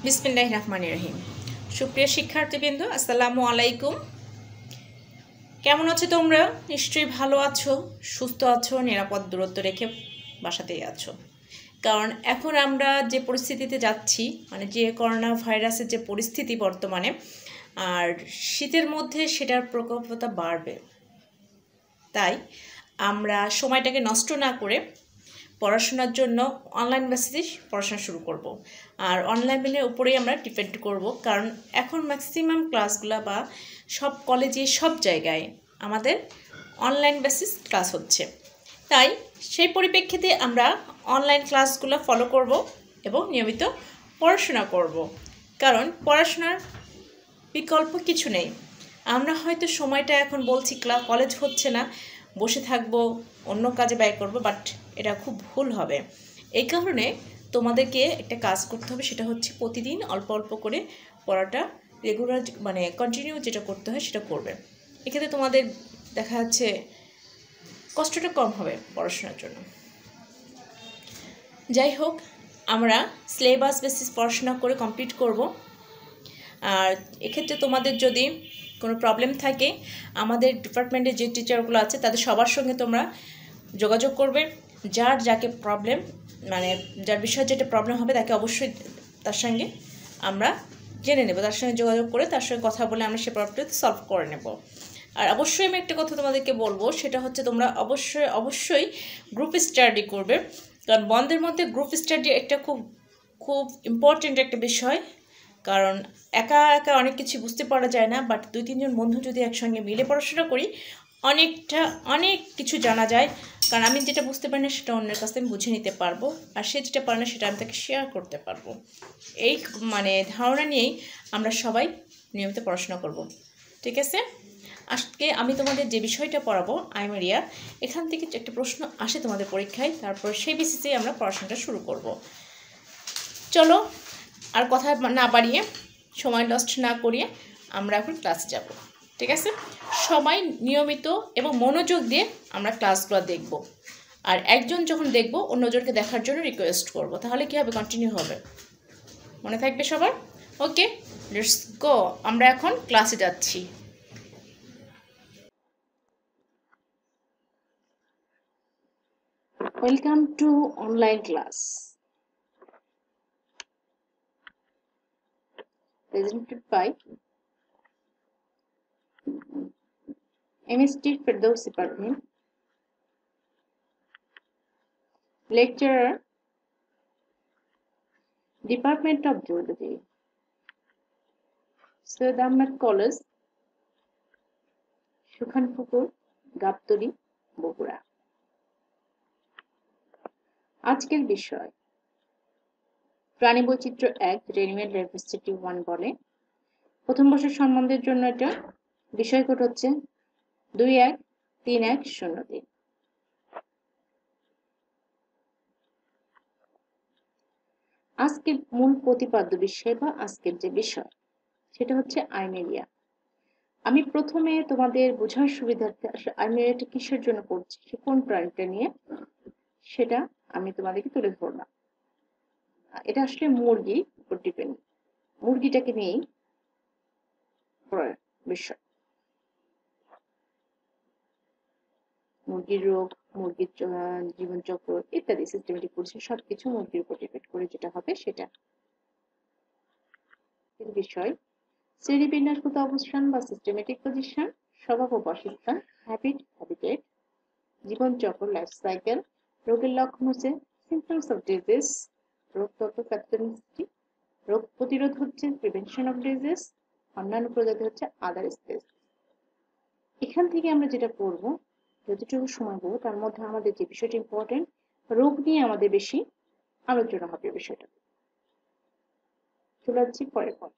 বিসমিল্লাহির রহমানির রহিম। সুপ্রিয় শিক্ষার্থীবৃন্দ, আসসালামু আলাইকুম। কেমন আছো তোমরা? নিশ্চয়ই ভালো আছো, সুস্থ আছো, নিরাপদ দূরত্ব রেখে বাসাতেই আছো। কারণ এখন আমরা যে পরিস্থিতিতে যাচ্ছি, মানে যে করোনা ভাইরাসের যে পরিস্থিতি বর্তমানে, আর শীতের মধ্যে সেটার প্রকোপতা বাড়বে। তাই আমরা সময়টাকে নষ্ট না করে পড়াশোনার জন্য অনলাইন বেসিসে পড়াশোনা শুরু করব। আর অনলাইনের উপরেই আমরা ডিপেন্ড করব, কারণ এখন ম্যাক্সিমাম ক্লাসগুলো বা সব কলেজে সব জায়গায় আমাদের অনলাইন বেসিস ক্লাস হচ্ছে। তাই সেই পরিপ্রেক্ষিতে আমরা অনলাইন ক্লাসগুলো ফলো করব এবং নিয়মিত পড়াশোনা করব, কারণ পড়াশোনার বিকল্প কিছু নেই। আমরা হয়তো সময়টা এখন বলছি কলেজ হচ্ছে না, বসে থাকবো, অন্য কাজে ব্যয় করব, বাট এটা খুব ভুল হবে। এই কারণে তোমাদেরকে একটা কাজ করতে হবে, সেটা হচ্ছে প্রতিদিন অল্প অল্প করে পড়াটা রেগুলার, মানে কন্টিনিউ যেটা করতে হয় সেটা করবে। এক্ষেত্রে তোমাদের দেখা যাচ্ছে কষ্টটা কম হবে পড়াশোনার জন্য। যাই হোক, আমরা সিলেবাস বেসিস পড়াশোনা করে কমপ্লিট করব। আর এক্ষেত্রে তোমাদের যদি কোনো প্রবলেম থাকে, আমাদের ডিপার্টমেন্টে যে টিচারগুলো আছে তাদের সবার সঙ্গে তোমরা যোগাযোগ করবে। যাকে প্রবলেম, মানে যার বিষয়ে যেটা প্রবলেম হবে তাকে অবশ্যই তার সঙ্গে আমরা জেনে নেব, তার সঙ্গে যোগাযোগ করে তার সঙ্গে কথা বলে আমরা সে প্রবলেমটা সলভ করে নেব। আর অবশ্যই আমি একটা কথা তোমাদেরকে বলবো, সেটা হচ্ছে তোমরা অবশ্যই গ্রুপ স্টাডি করবে, কারণ বন্ধের মধ্যে গ্রুপ স্টাডি একটা খুব ইম্পর্টেন্ট একটা বিষয়। কারণ একা একা অনেক কিছু বুঝতে পারা যায় না, বাট 2-3 জন বন্ধু যদি একসঙ্গে মিলে পড়াশোনা করি অনেক কিছু জানা যায়। কারণ আমি যেটা বুঝতে পারি না সেটা অন্যের কাছ থেকে আমি বুঝে নিতে পারবো, আর সে যেটা পারে না সেটা আমি তাকে শেয়ার করতে পারবো। এই মানে ধারণা নিয়েই আমরা সবাই নিয়মিত পড়াশোনা করব। ঠিক আছে? আজকে আমি তোমাদের যে বিষয়টা পড়াবো আইমেরিয়া, এখান থেকে একটা প্রশ্ন আসে তোমাদের পরীক্ষায়, তারপর সেই বেসিসেই আমরা পড়াশোনাটা শুরু করব। চলো আর কথা না বাড়িয়ে, সময় নষ্ট না করিয়ে আমরা এখন ক্লাসে যাব। ঠিক আছে? সবাই নিয়মিত এবং মনোযোগ দিয়ে আমরা ক্লাসগুলো দেখব। আর একজন যখন দেখব, অন্যজনকে দেখার জন্য রিকোয়েস্ট করব, তাহলে কি হবে, কন্টিনিউ হবে। মনে থাকবে সবার? Okay, let's go. আমরা এখন ক্লাসে যাচ্ছি। Welcome to online class presented by MST Firdaus Department, lecturer, Department of Geology, Syed Ahmed College, Sukhanpukur, Gabtali, Bogura. আজকের বিষয় প্রাণী বৈচিত্র্য 1, রেনিমেল ডাইভার্সিটি 1 বলে। প্রথম বর্ষের সম্বন্ধের জন্য এটা বিষয় কোড হচ্ছে 213103। আজকের মূল প্রতিপাদ্য বিষয় বা আজকের যে বিষয় সেটা হচ্ছে আইমেরিয়া। আমি প্রথমে তোমাদের বোঝার সুবিধার্থে আসলে আইমেরিয়াটা কিসের জন্য করছি, সে কোন প্রাণীটা নিয়ে, সেটা আমি তোমাদেরকে তুলে ধরলাম। এটা আসলে মুরগির উপর ডিপেন্ড, মুরগিটাকে নিয়েই বিষয়। মুরগির রোগ, মুরগির জীবনচক্র ইত্যাদি সিস্টেমেটিক পরিচয় সবকিছু মুরগির উপর ডিপেন্ড করে যেটা হবে সেটা বিষয়। শ্রেণীবিন্যাসগত অবস্থান বা সিস্টেমেটিক পজিশন, স্বভাব ও বাসস্থান, হ্যাবিটেট, জীবনচক্র লাইফ সাইকেল। রোগের লক্ষণ হচ্ছে সিমটমস অফ ডিজিজ, রোগ তত্ত্ব প্যাথোজেনিসিটি, রোগ প্রতিরোধ হচ্ছে প্রিভেনশন অফ ডিজিজ, অন্যান্য প্রজাতি হচ্ছে আদার স্পেস। এখান থেকে আমরা যেটা করব, যতটুকু সময় পাবো তার মধ্যে আমাদের যে বিষয়টা ইম্পর্টেন্ট, রোগ নিয়ে আমাদের বেশি আলোচনা হবে বিষয়টা। চলে যাচ্ছি পরের পর।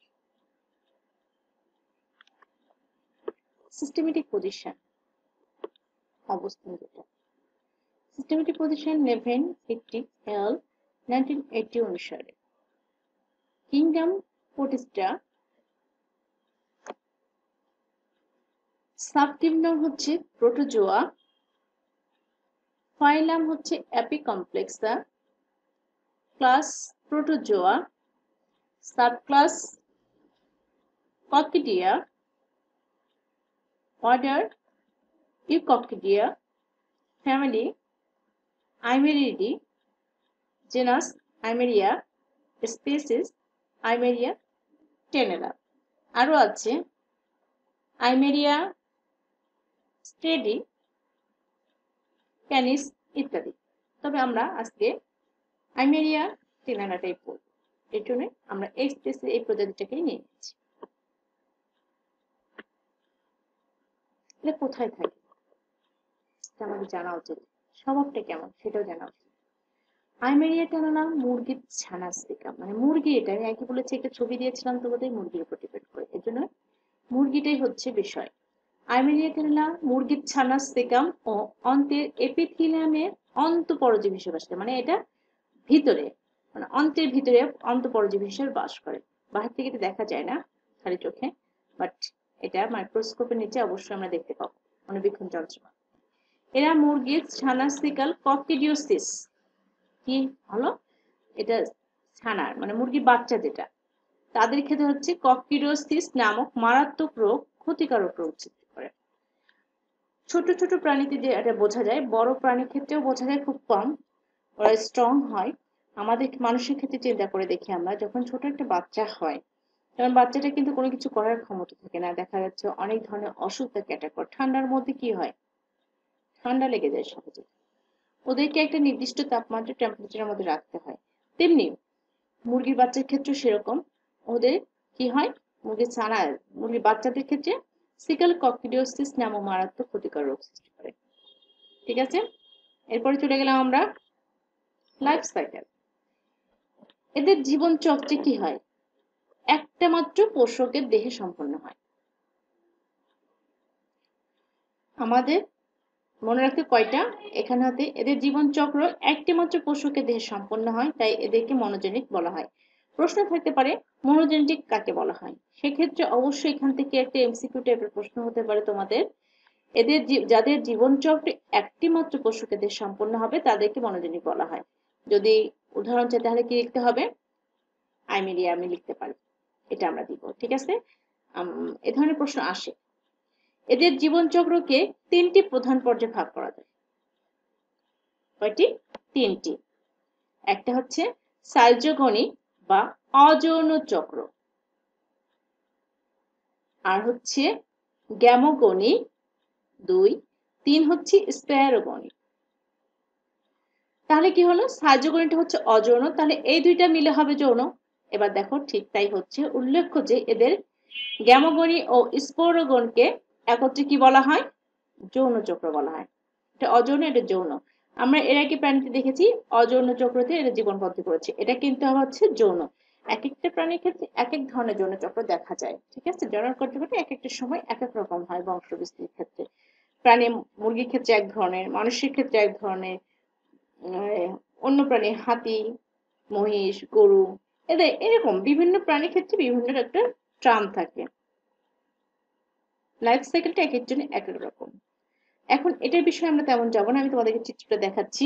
সিস্টেমেটিক পজিশন অবস্থান, যেটা সিস্টেমেটিক পজিশন নেভেন একটি এল 1980 অনুসারে কিংডম প্রতিষ্ঠা, সাবকিংডম হচ্ছে প্রোটোজোয়া, ফাইলাম হচ্ছে Apicomplexa, class Protozoa, subclass Coccidia, order Eucoccidia, family Eimeriidae, genus Eimeria, species Eimeria tenella. আরও আছে আইমেরিয়া স্টেডি, ক্যানিস ইত্যাদি। তবে আমরা আজকে আইমেরিয়া টেনেলাটাই পড়ব, এর জন্য আমরা এই স্পেসিস এই প্রজাতিটাকেই নিয়ে নিচ্ছি। এটা কোথায় থাকে আমাদের জানা উচিত, স্বভাবটা কেমন সেটাও জানা উচিত। আইমেরিয়া টেনেলা মুরগির ছানাস্তিকা, মানে মুরগি, এটা আমি আগে বলেছি একটা ছবি দিয়েছিলাম তোমাদের মুরগির উপর ডিপেন্ড করে, এর জন্য মুরগিটাই হচ্ছে বিষয়। আইমেরিয়া টেনেলা মুরগির ছানাস্তিকাম ও অন্ত্রের এপিথিলিয়ামের অন্তঃপরজীবী হিসেবে বাস করে, মানে এটা ভিতরে, মানে অন্ত্রের ভিতরে অন্তঃপরজীবী হিসেবে বাস করে। বাহির থেকে এটা দেখা যায় না খালি চোখে, বাট এটা মাইক্রোস্কোপের নিচে অবশ্যই আমরা দেখতে পাবো অণুবীক্ষণ যন্ত্র। এরা মুরগির ছানাস্তিকাল কককিডিওসিস, কি হলো এটা ছানার মানে মুরগির বাচ্চা যেটা, তাদের ক্ষেত্রে হচ্ছে কককিডিওসিস নামক মারাত্মক রোগ, ক্ষতিকারক রোগ সৃষ্টি করে। ছোট ছোট প্রাণীতে যে এটা বোঝা যায়, বড় প্রাণীর ক্ষেত্রেও বোঝা যায় খুব কম, ওরা স্ট্রং হয়। আমাদের মানুষের ক্ষেত্রে চিন্তা করে দেখি, আমরা যখন ছোট একটা বাচ্চা হয় তখন বাচ্চাটা কিন্তু কোনো কিছু করার ক্ষমতা থাকে না, দেখা যাচ্ছে অনেক ধরনের অসুখ তাকে অ্যাটাক করে। ঠান্ডার মধ্যে কি হয়, ঠান্ডা লেগে যায় সহজে, ওদেরকে একটা নির্দিষ্ট তাপমাত্রা টেম্পারেচারের মধ্যে রাখতে হয়। তেমনি মুরগির বাচ্চার ক্ষেত্রে সেরকম, ওদের কি হয়, মুরগির বাচ্চাদের ক্ষেত্রে সিকাল কককিডিওসিস নামক মারাত্মক ক্ষতিকর রোগ সৃষ্টি করে। ঠিক আছে, এরপরে চলে গেলাম আমরা লাইফ সাইকেল। এদের জীবন চক্রে কি হয়, একটা মাত্র পোষকের দেহে সম্পন্ন হয়। আমাদের মনে রাখতে কয়টা, এখানে হতে এদের জীবন চক্র একটি মাত্র পোষকের দেহে সম্পন্ন হয়, তাই এদেরকে মনোজেনিক বলা হয়। প্রশ্ন থাকতে পারে মনোজেনেটিক কাকে বলা হয়, সেক্ষেত্রে অবশ্যই এখান থেকে একটা এমসিকিউ টাইপের প্রশ্ন হতে পারে তোমাদের। এদের যাদের জীবন চক্রে একটি মাত্র পোষকের দেহে সম্পন্ন হবে তাদেরকে মনোজেনিক বলা হয়। যদি উদাহরণ চাই তাহলে কি লিখতে হবে, আইমেরিয়া আমি লিখতে পারি, এটা আমরা দিব। ঠিক আছে, এ ধরনের প্রশ্ন আসে। এদের জীবনচক্রকে তিনটি প্রধান পর্যায়ে ভাগ করা যায়। কয়টি, তিনটি। একটা হচ্ছে সাইজোগনিক বা অযৌন চক্র, আর হচ্ছে গ্যামোগনিক 2, 3 হচ্ছে স্প্যারোগনিক। তাহলে কি হলো, সাইজোগনিকটা হচ্ছে অযৌন, তাহলে এই দুইটা মিলে হবে যৌন। এবার দেখো ঠিক তাই হচ্ছে, উল্লেখ্য যে এদের গ্যামোগনি ও স্পোরোগনকে একত্রে কি বলা হয়, যৌন চক্র বলা হয়। এটা অযৌন, এটা যৌন। আমরা এর আগে প্রাণীতে দেখেছি অযৌন চক্রতে এরা জীবন বদ্ধ করেছে, এটা কিন্তু হচ্ছে যৌন। এক একটা প্রাণীর ক্ষেত্রে এক এক ধরনের যৌন চক্র দেখা যায়। ঠিক আছে, জনন কার্যক্রমে এক একটা সময় এক এক রকম হয় বংশ বিস্তারের ক্ষেত্রে। প্রাণী মুরগির ক্ষেত্রে এক ধরনের, মানুষের ক্ষেত্রে এক ধরনের, অন্য প্রাণী হাতি, মহিষ, গরু, এদের এরকম বিভিন্ন প্রাণীর ক্ষেত্রে বিভিন্ন একটা ট্রাম থাকে। লাইফ সাইকেলটা এক একজনের এক এক রকম। এখন এটার বিষয়ে আমরা তেমন যাবো না, আমি তোমাদেরকে চিত্রটা দেখাচ্ছি।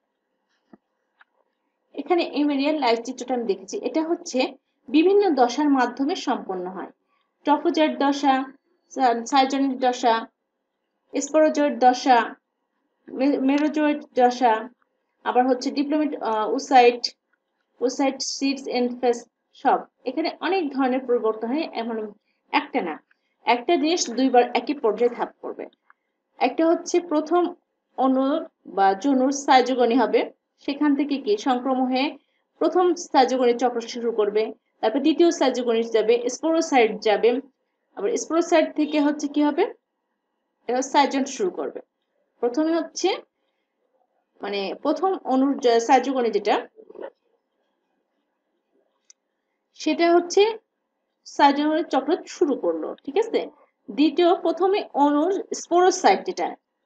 এখানে এমেরিয়াল লাইফ চিত্রটা আমি দেখেছি, এটা হচ্ছে বিভিন্ন দশার মাধ্যমে সম্পন্ন হয়। ট্রফোজয়েড দশা, সাইজনিক দশা, স্পোরোজয়েড দশা, মেরোজয়েড দশা, আবার হচ্ছে diplomat oocyte seeds and phase, সব এখানে অনেক ধরনের পরিবর্তন হয়। এমন একটা না, একটা জিনিস দুইবার একই পর্যায়ে ধাপ করবে। একটা হচ্ছে প্রথম অণু বা যৌনুর সাইজোগনি হবে, সেখান থেকে কি সংক্রমণ হয়ে প্রথম সাইজোগনির চক্র শুরু করবে, তারপর দ্বিতীয় সাইজোগনি যাবে, স্পোরোসাইট যাবে, আবার স্পোরোসাইট থেকে হচ্ছে কি হবে, এটা সাইজন শুরু করবে। প্রথমে হচ্ছে মানে প্রথম অণুর সাইজোগনি যেটা, সেটা হচ্ছে সাইজোগনির চক্র শুরু করলো। ঠিক আছে, দ্বিতীয় প্রথমে অণুর স্পোরোসাইট যেটা,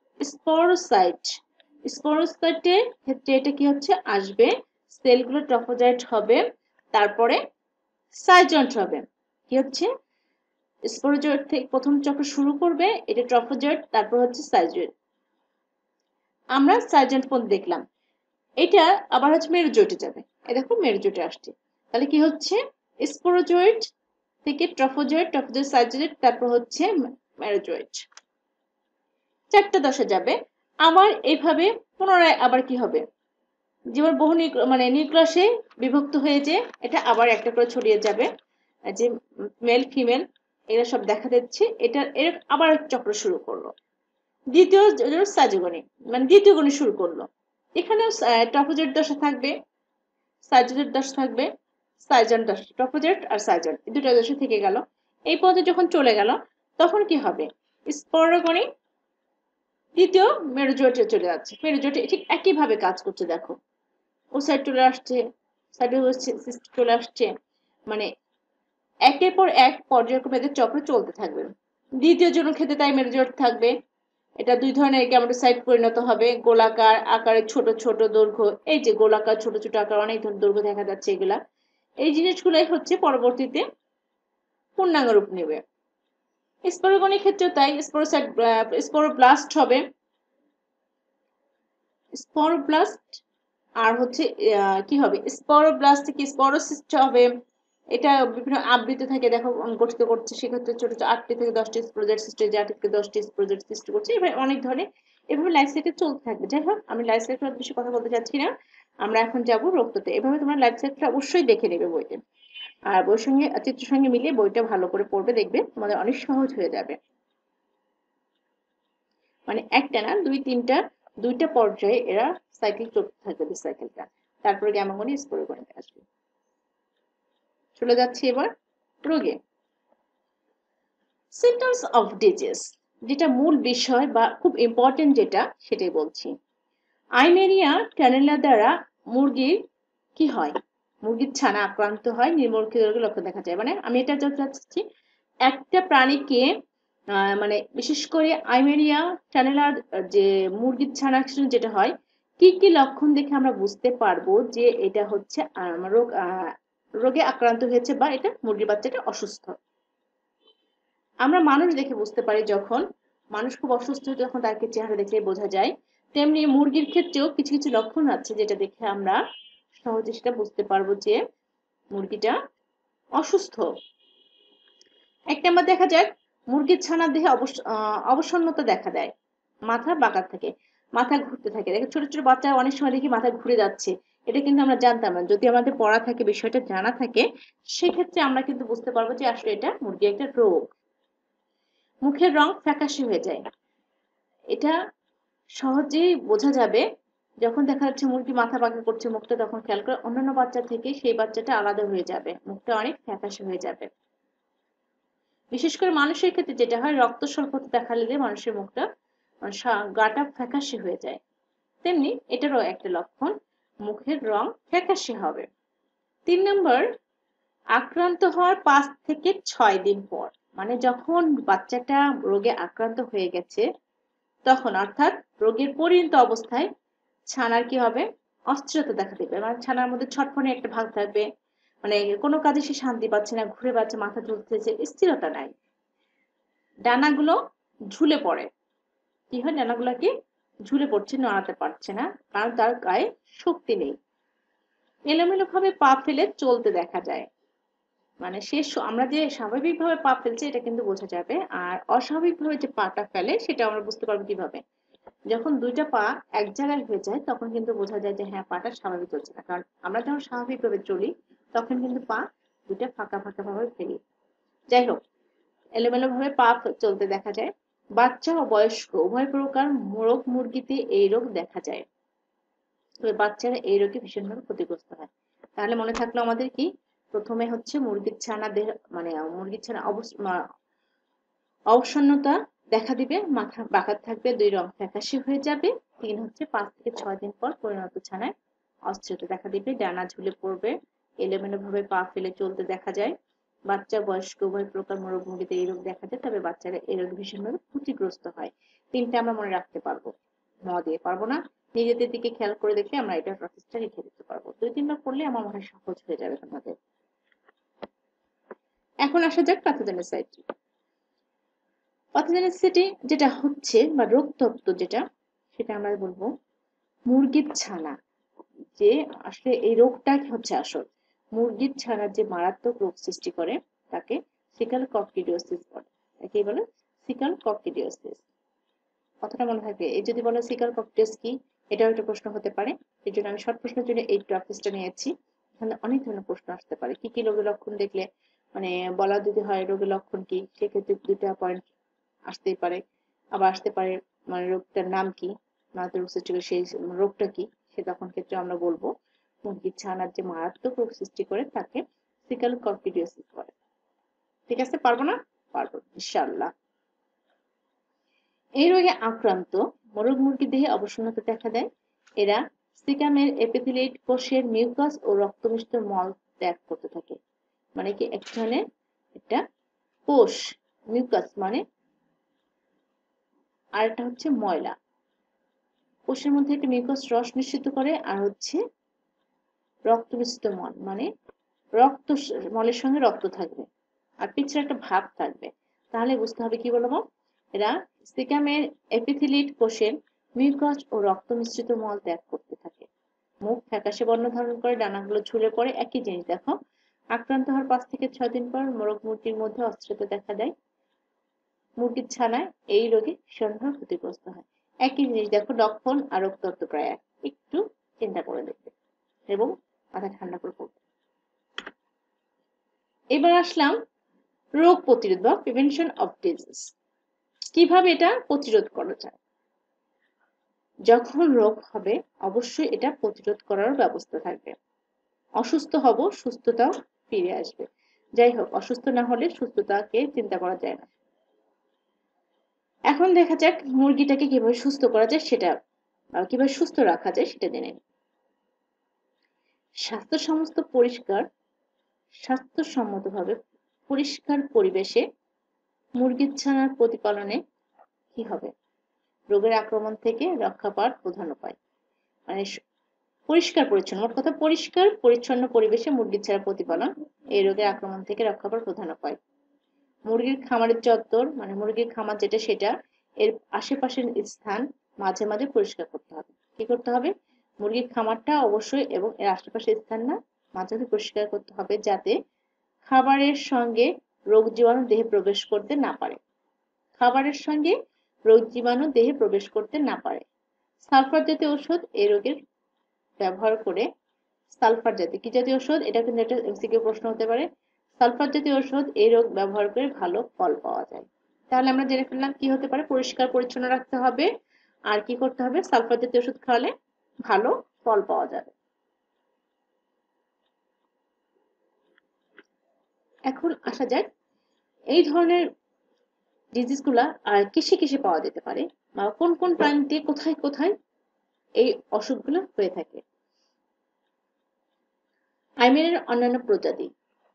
স্পোরোসাইটের ক্ষেত্রে এটা কি হচ্ছে আসবে, সেলগুলো ট্রফোজয়েড হবে, তারপরে সাইজন্ট হবে। কি হচ্ছে, স্পোরোজয়েড থেকে প্রথম চক্র শুরু করবে, এটা ট্রফোজয়েড, তারপর হচ্ছে সাইজয়েড। আমরা সাইজন্ট পর্যন্ত দেখলাম, এটা আবার হচ্ছে মেরুজয়েটে যাবে। এই দেখো মেরুজয়েটে আসছে, তাহলে কি হচ্ছে, স্পোরোজয়েড থেকে ট্রফোজয়েড, ট্রফোজয়েড সাইজয়েড, তারপর হচ্ছে মেরোজয়েড। 4টা দশা যাবে। আবার এইভাবে পুনরায় আবার কি হবে, যেমন বহু মানে নিউক্লিয়াসে বিভক্ত হয়ে যে এটা আবার একটা করে ছড়িয়ে যাবে, যে মেল ফিমেল এরা সব দেখা যাচ্ছে, এটা এর আবার চক্র শুরু করলো। দ্বিতীয় সাইজোগনি মানে দ্বিতীয় গণি শুরু করলো। এখানেও ট্রফোজয়েড দশা থাকবে, সাইজয়েড দশা থাকবে, সাইজন দশা, ট্রফোজয়েড আর সাইজন দুটো দশা থেকে গেল। এই পর্যায়ে যখন চলে গেল তখন কি হবে, স্পোরোগনি দ্বিতীয় মেরোজয়েডে চলে যাচ্ছে। মেরোজয়েডে ঠিক একইভাবে কাজ করছে, দেখো ও সাইড চলে আসছে, সাইডে চলে আসছে, মানে একের পর এক পর্যায়ক্রমে এদের চক্র চলতে থাকবে। দ্বিতীয় জনের ক্ষেত্রে তাই মেরুজোট থাকবে। এটা দুই ধরনের গ্যামেটোসাইট পরিণত হবে, গোলাকার আকারে ছোট ছোট দৈর্ঘ্য, এই যে গোলাকার ছোট ছোট আকার অনেক ধরনের দৈর্ঘ্য দেখা যাচ্ছে, এগুলা এই জিনিসগুলাই হচ্ছে পরবর্তীতে পূর্ণাঙ্গ রূপ নেবে। স্পোরোগনির ক্ষেত্রেও তাই, স্পোরোসাইট স্পোরোব্লাস্ট হবে, স্পোরোব্লাস্ট আর হচ্ছে কি হবে, স্পোরোব্লাস্ট থেকে স্পোরোসিস্ট হবে। এটা বিভিন্ন আবৃত থাকে, দেখো গঠিত করছে, সেক্ষেত্রে ছোট ছোট 8টি থেকে 10টি স্পোরোজয়েড সৃষ্টি, 8টি থেকে 10টি স্পোরোজয়েড সৃষ্টি করছে। এভাবে অনেক ধরনের এভাবে লাইফ সাইকেল চলতে থাকবে। যাই হোক, আমি লাইফ সাইকেল বেশি কথা বলতে চাচ্ছি না, আমরা এখন যাব রোগতত্ত্বে। এভাবে তোমরা লাইফ সাইকেল অবশ্যই দেখে নেবে বইতে, আর বইয়ের সঙ্গে চিত্রের সঙ্গে মিলিয়ে বইটা ভালো করে পড়বে, দেখবে তোমাদের অনেক সহজ হয়ে যাবে। মানে একটা না, দুইটা পর্যায়ে এরা সাইকেল চলতে থাকবে, সাইকেলটা, তারপরে গ্যামাগনি স্পোরোগনিতে আসবে। চলে যাচ্ছে এবার রোগে। সিমটমস অফ ডিজিজ, যেটা মূল বিষয় বা খুব ইম্পর্টেন্ট যেটা, সেটাই বলছি। আইমেরিয়া ট্যানেলা দ্বারা মুরগির কি হয়, মুরগির ছানা আক্রান্ত হয়, নির্মূলকৃত রোগের লক্ষণ দেখা যায়। মানে আমি এটা চাচ্ছি, একটা প্রাণীকে মানে বিশেষ করে আইমেরিয়া ট্যানেলার যে মুরগির ছানা যেটা হয়, কি কি লক্ষণ দেখে আমরা বুঝতে পারবো যে এটা হচ্ছে রোগে আক্রান্ত হয়েছে বা এটা মুরগির বাচ্চাটা অসুস্থ। আমরা মানুষ দেখে বুঝতে পারি, যখন মানুষ খুব অসুস্থ হয় তখন তাকে চেহারা দেখলে বোঝা যায়, তেমনি মুরগির ক্ষেত্রেও কিছু কিছু লক্ষণ আছে যেটা দেখে আমরা সহজে সেটা বুঝতে পারবো যে মুরগিটা অসুস্থ। এক নাম্বার দেখা যাক, মুরগির ছানার দেহে অবসন্নতা দেখা দেয়, মাথা বাঁকা থাকে, মাথা ঘুরতে থাকে। দেখো ছোট ছোট বাচ্চা অনেক সময় দেখি মাথা ঘুরে যাচ্ছে, এটা কিন্তু আমরা জানতাম না। যদি আমাদের পড়া থাকে, বিষয়টা জানা থাকে, সেক্ষেত্রে আমরা কিন্তু বুঝতে পারবো যে আসলে এটা মুরগির একটা রোগ। মুখের রং ফ্যাকাশে হয়ে যায়, এটা সহজেই বোঝা যাবে যখন দেখা যাচ্ছে মুরগি মাথা বাঁকা করছে মুখটা, তখন খেয়াল করে অন্যান্য বাচ্চা থেকে সেই বাচ্চাটা আলাদা হয়ে যাবে, মুখটা অনেক ফ্যাকাশে হয়ে যাবে। বিশেষ করে মানুষের ক্ষেত্রে যেটা হয়, রক্ত স্বল্পতা দেখা দিলে মানুষের মুখটা গাটা ফ্যাকাশে হয়ে যায়, তেমনি এটারও একটা লক্ষণ, মুখের রং ফ্যাকাশে হবে। 3 নম্বর, আক্রান্ত হওয়ার 5 থেকে 6 দিন পর, মানে যখন বাচ্চাটা রোগে আক্রান্ত হয়ে গেছে তখন, অর্থাৎ রোগের পরিণত অবস্থায় ছানার কি হবে, অস্থিরতা দেখা দেবে। মানে ছানার মধ্যে ছটফটে একটা ভাব থাকবে, মানে কোনো কাজে সে শান্তি পাচ্ছে না, ঘুরে বেড়াচ্ছে, মাথা ঝুলতেছে, স্থিরতা নাই, ডানাগুলো ঝুলে পড়ে। কি হয়, ডানাগুলো কি ঝুলে পড়ছে, নড়াতে পারছে না, কারণ তার গায়ে শক্তি নেই। এলোমেলো ভাবে পা ফেলে চলতে দেখা যায়, মানে সে আমরা যে স্বাভাবিকভাবে পা ফেলছে এটা কিন্তু বোঝা যাবে, আর অস্বাভাবিকভাবে যে পাটা ফেলে সেটা আমরা বুঝতে পারবো কিভাবে, যখন দুইটা পা এক জায়গায় হয়ে যায় তখন কিন্তু বোঝা যায় যে হ্যাঁ, পাটা স্বাভাবিক চলছে না। কারণ আমরা যখন স্বাভাবিকভাবে চলি তখন কিন্তু পা দুইটা ফাঁকা ফাঁকা ভাবে ফেলি। যাই হোক, এলোমেলো ভাবে পা চলতে দেখা যায়। বাচ্চা ও বয়স্ক উভয় প্রকার মোরগ মুরগিতে এই রোগ দেখা যায়, তবে বাচ্চারা এই রোগে ভীষণভাবে ক্ষতিগ্রস্ত হয়। তাহলে মনে থাকলো আমাদের কি, প্রথমে হচ্ছে মুরগির ছানা দেহ, মানে মুরগির ছানা অবসন্নতা দেখা দিবে, মাথা বাঁকা থাকবে, 2 রং ফ্যাকাশে হয়ে যাবে। 3 হচ্ছে 5 থেকে 6 দিন পর পরিণত ছানায় অস্থিরতা দেখা দিবে, ডানা ঝুলে পড়বে, এলোমেলো ভাবে পা ফেলে চলতে দেখা যায়। বাচ্চা বয়স্ক উভয় প্রকার মোরগ মুরগিতে এই রোগ দেখা যায়, তবে বাচ্চারা এই রোগে ভীষণভাবে ক্ষতিগ্রস্ত হয়। 3টা আমরা মনে রাখতে পারবো, দিয়ে পারবো না, নিজেদের দিকে খেয়াল করে দেখলে আমরা এটার প্রসেসটা লিখে দিতে পারবো। 2-3 বার পড়লে আমার মনে হয় সহজ হয়ে যাবে তোমাদের। এখন আসা যাক প্যাথোজেনিসিটি। প্যাথোজেনিসিটি যেটা হচ্ছে বা রোগ তত্ত্ব যেটা, সেটা আমরা বলবো মুরগির ছানা, যে আসলে এই রোগটা হচ্ছে আসল। মুরগির ছানার যে মারাত্মক রোগ সৃষ্টি করে তাকে সিকাল কককিডিওসিস বলে। একেই বলে সিকাল কককিডিওসিস। কথাটা মনে থাকবে। এই যদি বলো সিকাল কককিডিওস কি, এটাও একটা প্রশ্ন হতে পারে। এই জন্য আমি শর্ট প্রশ্নের জন্য এই টপিকটা নিয়েছি। এখানে অনেক ধরনের প্রশ্ন আসতে পারে। কি কি রোগের লক্ষণ দেখলে মানে বলা যদি হয় রোগের লক্ষণ কি, সেক্ষেত্রে দুটা পয়েন্ট আসতেই পারে। আবার আসতে পারে মানে রোগটার নাম কি, মারাত্মক রোগ সৃষ্টি করে সেই রোগটা কি, সে তখন ক্ষেত্রে আমরা বলবো মুরগির ছানার যে মারাত্মক রোগ সৃষ্টি করে তাকে সিকাল কককিডিওসিস বলে। ঠিক আছে, পারবো না? পারবো ইনশাআল্লাহ। এই রোগে আক্রান্ত মোরগ মুরগির দেহে অবসন্নতা দেখা দেয়। এরা সিকামের এপিথেলিয়েট কোষের মিউকাস ও রক্তমিষ্ট মল ত্যাগ করতে থাকে। মানে কি এক ধরনের একটা কোষ, মিউকাস মানে, আর একটা হচ্ছে ময়লা। কোষের মধ্যে একটা মিউকাস রস নিঃসৃত করে, আর হচ্ছে রক্ত মিশ্রিত মল মানে রক্ত, মলের সঙ্গে রক্ত থাকবে আর পিছনে একটা ভাব থাকবে। তাহলে বুঝতে হবে কি বলবো, এরা সিকামের এপিথেলিয়েট কোষের মিউকাস ও রক্ত মিশ্রিত মল ত্যাগ করতে থাকে। মুখ ফ্যাকাশে বর্ণ ধারণ করে, ডানাগুলো ঝুলে পড়ে। একই জিনিস দেখো, আক্রান্ত হওয়ার 5 থেকে 6 দিন পর মোরগ মুরগির মধ্যে অস্থিরতা দেখা দেয়। মুরগির ছানায় এই রোগে ভীষণভাবে ক্ষতিগ্রস্ত হয়। একই জিনিস দেখো, লক্ষণ আর রোগ তত্ত্ব প্রায় এক। একটু চিন্তা করে দেখবে এবং মাথা ঠান্ডা করে পড়বে। এবার আসলাম রোগ প্রতিরোধ বা প্রিভেনশন অফ ডিজিজ। কিভাবে এটা প্রতিরোধ করা যায়? যখন রোগ হবে অবশ্যই এটা প্রতিরোধ করার ব্যবস্থা থাকবে। অসুস্থ হব, সুস্থতাও ফিরে আসবে। যাই হোক, অসুস্থ না হলে সুস্থতাকে চিন্তা করা যায় না। এখন দেখা যাক মুরগিটাকে কিভাবে সুস্থ করা যায়, সেটা কিভাবে সুস্থ রাখা যায় সেটা জেনে নিই। স্বাস্থ্যসম্মতভাবে পরিষ্কার পরিবেশে মুরগির ছানার প্রতিপালনে কি হবে? রোগের আক্রমণ থেকে রক্ষা পাওয়ার প্রধান উপায় মানে পরিষ্কার পরিচ্ছন্ন, মোট কথা পরিষ্কার পরিচ্ছন্ন পরিবেশে মুরগির ছানা প্রতিপালন এই রোগের আক্রমণ থেকে রক্ষা পাওয়ার প্রধান উপায়। মুরগির খামারের চত্বর মানে মুরগির খামার যেটা সেটা, এর আশেপাশের স্থান মাঝে মাঝে পরিষ্কার করতে হবে। কি করতে হবে? মুরগির খামারটা অবশ্যই এবং এর আশেপাশের স্থান না মাঝে মাঝে পরিষ্কার করতে হবে, যাতে খাবারের সঙ্গে রোগ জীবাণু দেহে প্রবেশ করতে না পারে। খাবারের সঙ্গে রোগ জীবাণু দেহে প্রবেশ করতে না পারে। সালফার জাতীয় ওষুধ এই রোগের ব্যবহার করে, সালফার জাতীয় কি জাতীয় ওষুধ, এটা কিন্তু একটা এমসিকিউ প্রশ্ন হতে পারে। সালফার জাতীয় ওষুধ এই রোগ ব্যবহার করে ভালো ফল পাওয়া যায়। তাহলে আমরা জেনে ফেললাম কি হতে পারে, পরিষ্কার পরিচ্ছন্ন রাখতে হবে আর কি করতে হবে, সালফার জাতীয় ওষুধ খাওয়ালে ভালো ফল পাওয়া যাবে। এখন আসা যাক এই ধরনের ডিজিজ গুলা আর কিসে কিসে পাওয়া যেতে পারে বা কোন কোন প্রাণীতে কোথায় কোথায় এই অসুখগুলো হয়ে থাকে। আইমেরিয়ার অন্যান্য প্রজাতি,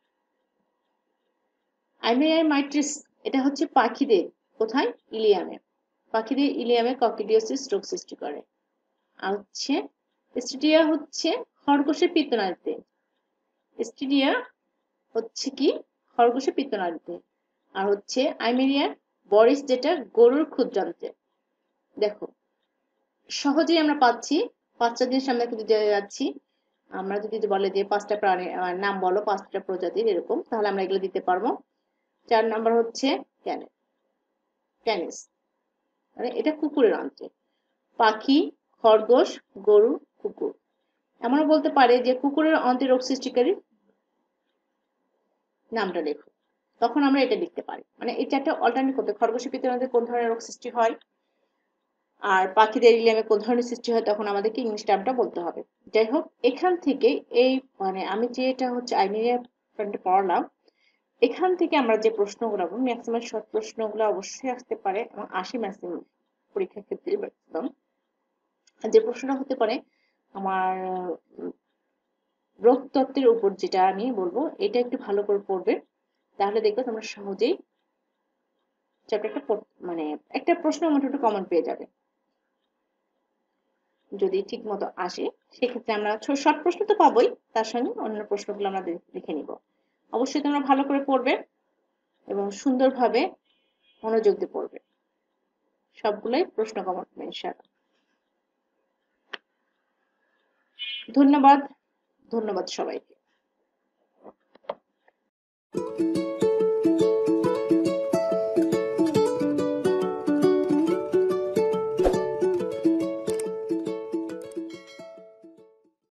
আইমেরিয়া মাইট্রিস এটা হচ্ছে পাখিদের, কোথায়? ইলিয়ামে। পাখিদের ইলিয়ামে কককিডিওসিস রোগ সৃষ্টি করে। আর হচ্ছে স্টিডিয়া হচ্ছে খরগোশের পিত্তনালীতে। স্টিডিয়া হচ্ছে কি খরগোশের পিত্তনালীতে। আর হচ্ছে আইমেরিয়া বরিস যেটা গরুর ক্ষুদ্রান্তে। দেখো সহজেই আমরা পাচ্ছি, 5টা জিনিস আমরা কিন্তু দিয়ে যাচ্ছি। আমরা যদি বলে যে 5টা প্রাণীর নাম বলো, 5টা প্রজাতির এরকম, তাহলে আমরা এগুলো দিতে পারবো। 4 নাম্বার হচ্ছে ক্যানিস, মানে এটা কুকুরের অন্তে। পাখি, খরগোশ, গরু, কুকুর। এমনও বলতে পারে যে কুকুরের অন্তে রোগ সৃষ্টিকারী নামটা লেখো, তখন আমরা এটা লিখতে পারি। মানে এই 4টা অল্টারনেট করতে, খরগোশের পিত্তনালীতে কোন ধরনের রোগ সৃষ্টি হয় আর পাখিদের ইলিয়ামে কোন ধরনের সৃষ্টি হয়, তখন আমাদেরকে ইংলিশ টার্মটা বলতে হবে। যাই হোক, এখান থেকে এই মানে আমি যেটা হচ্ছে আইমেরিয়া পড়ালাম, এখান থেকে আমরা যে প্রশ্নগুলো ম্যাক্সিমাম শর্ট প্রশ্নগুলো অবশ্যই আসতে পারে এবং আসে ম্যাক্সিমাম পরীক্ষার ক্ষেত্রে। একদম যে প্রশ্নটা হতে পারে আমার রোগ তত্ত্বের উপর, যেটা আমি বলবো এটা একটু ভালো করে পড়বে, তাহলে দেখবে তোমরা সহজেই চ্যাপ্টারটা মানে একটা প্রশ্ন মতো একটু কমন পেয়ে যাবে। যদি ঠিক মতো আসে সেক্ষেত্রে আমরা শর্ট প্রশ্ন তো পাবোই, তার সঙ্গে অন্য প্রশ্নগুলো আমরা লিখে নিব। অবশ্যই তোমরা ভালো করে পড়বে এবং সুন্দরভাবে মনোযোগ দিয়ে পড়বে, সবগুলোই প্রশ্ন কমন হবে ইনশাআল্লাহ। ধন্যবাদ, ধন্যবাদ সবাইকে।